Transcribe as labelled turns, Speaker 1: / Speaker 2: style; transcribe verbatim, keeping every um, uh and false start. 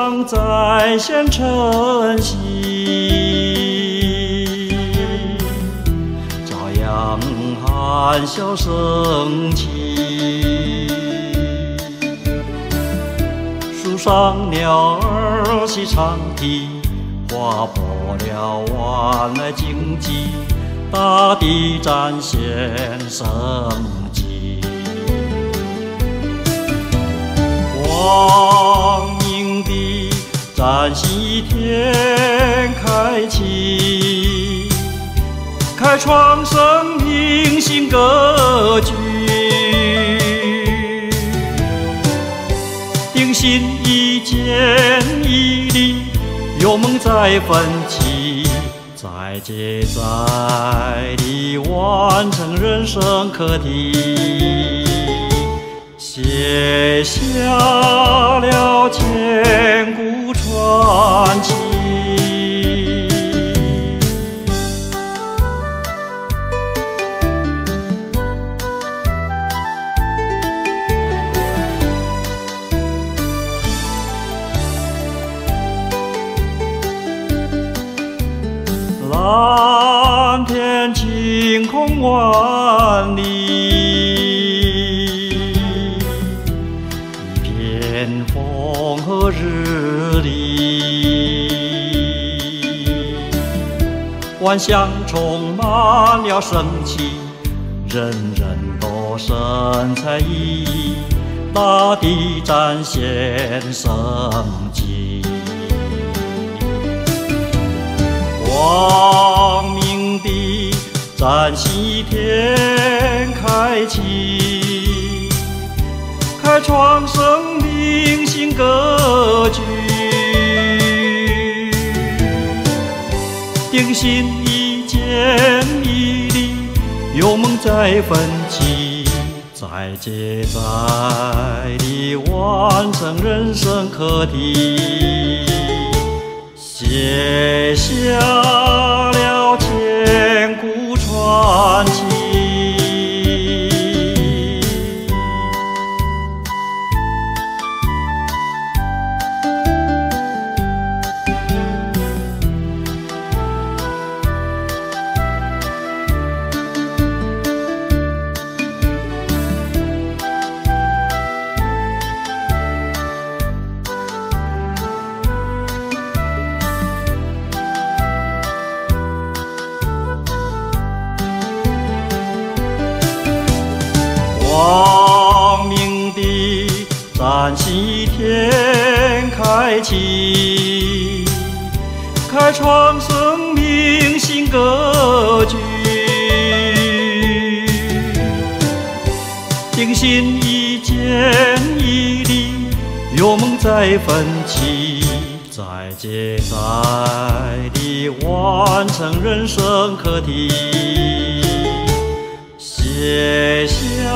Speaker 1: 上再现晨曦，朝阳含笑升起，树上鸟儿戏长啼，划破了万籁荆棘，大地展现生机。光明的崭新一天开启，开创生命新格局，定心一坚毅力，有梦再奋起，再接再厉，完成人生课题，写下了千古传奇。蓝天晴空万里，一片风和日丽，万象充满了生气，人人都神采奕奕，大地展现生机。光明的崭新一天开启，开创生命新格局，定心一坚毅力，有梦再奋起，再接再厉，完成人生课题，写下了千古传奇。光明的崭新一天开启，开创生命新格局，定心一坚毅力，有梦再奋起，再接再厉，完成人生课题，写下